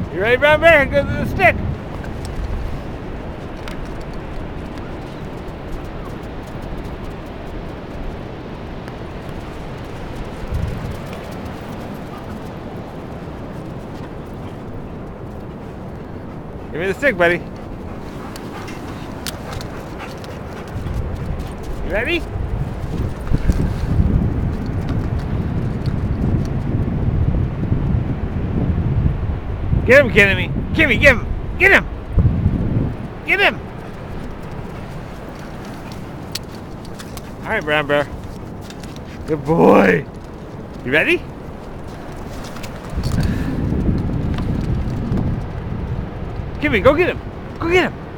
You ready, brown bear? Go to the stick. Give me the stick, buddy. You ready? Get him, Kimmy. Kimmy, get him. Get him. Get him. All right, brown bear. Good boy. You ready? Kimmy, go get him. Go get him.